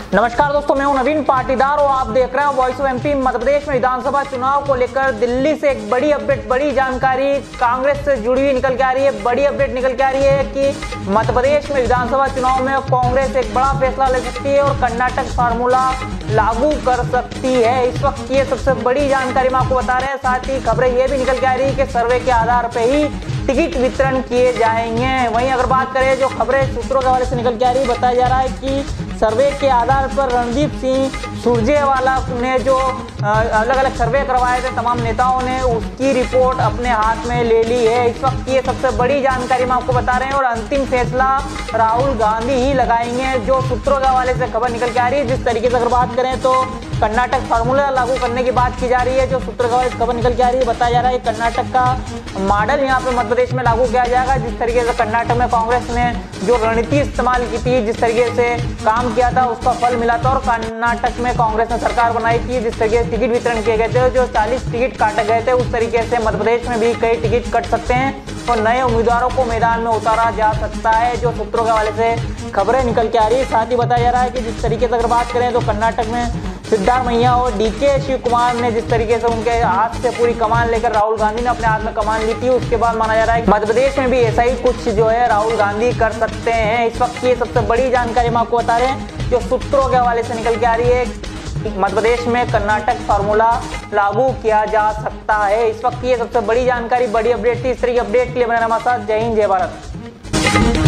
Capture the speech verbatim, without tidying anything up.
नमस्कार दोस्तों, मैं हूं नवीन पाटीदार और आप देख रहे हैं voice of MP. Madhya Pradesh में विधानसभा चुनाव को लेकर दिल्ली से एक बड़ी अपडेट, बड़ी जानकारी कांग्रेस से जुड़ी हुई निकल के आ रही है। बड़ी अपडेट निकल के आ रही है कि मध्य प्रदेश में विधानसभा चुनाव में कांग्रेस एक बड़ा फैसला ले सकती है और कर्नाटक फार्मूला लागू कर सकती है। इस वक्त ये सबसे बड़ी जानकारी मैं आपको बता रहे हैं। साथ ही खबरें ये भी निकल के आ रही है कि सर्वे के आधार पर ही टिकट वितरण किए जाएंगे। वहीं अगर बात करें जो खबरें सूत्रों के हवाले से निकल के आ रही है, बताया जा रहा है कि सर्वे के आधार पर रणदीप सिंह सुरजेवाला ने जो अलग अलग सर्वे करवाए थे तमाम नेताओं ने, उसकी रिपोर्ट अपने हाथ में ले ली है। इस वक्त ये सबसे बड़ी जानकारी हम आपको बता रहे हैं और अंतिम फैसला राहुल गांधी ही लगाएंगे, जो सूत्रों के हवाले से खबर निकल के आ रही है। जिस तरीके से अगर बात करें तो कर्नाटक फार्मूला लागू करने की बात की जा रही है, जो सूत्रों के हवाले से खबर निकल के आ रही है। बताया जा रहा है कर्नाटक का मॉडल यहाँ पे मध्य प्रदेश में लागू किया जाएगा। जिस तरीके से कर्नाटक में कांग्रेस ने जो रणनीति इस्तेमाल की थी, जिस तरीके से काम किया था, उसका फल मिला था और कर्नाटक में कांग्रेस ने सरकार बनाई थी। जिस तरीके से टिकट वितरण किए गए थे, जो चालीस टिकट काटे गए थे, उस तरीके से मध्य प्रदेश में भी कई टिकट कट सकते हैं और नए उम्मीदवारों को मैदान में उतारा जा सकता है, जो सूत्रों के हवाले से खबरें निकल के आ रही है। साथ ही बताया जा रहा है कि जिस तरीके से अगर बात करें तो कर्नाटक में सिद्धारमैया और डीके शिव कुमार ने जिस तरीके से उनके हाथ से पूरी कमान लेकर राहुल गांधी ने अपने हाथ में कमान ली थी, उसके बाद माना जा रहा है कि मध्य प्रदेश में भी ऐसा ही कुछ जो है राहुल गांधी कर सकते हैं। इस वक्त ये सबसे बड़ी जानकारी हम आपको बता रहे हैं, जो सूत्रों के हवाले से निकल के आ रही है। मध्य प्रदेश में कर्नाटक फार्मूला लागू किया जा सकता है। इस वक्त ये सबसे बड़ी जानकारी, बड़ी अपडेट थी। इस तरह की अपडेट के लिए मेरा नाम आसाद। जय हिंद, जय भारत।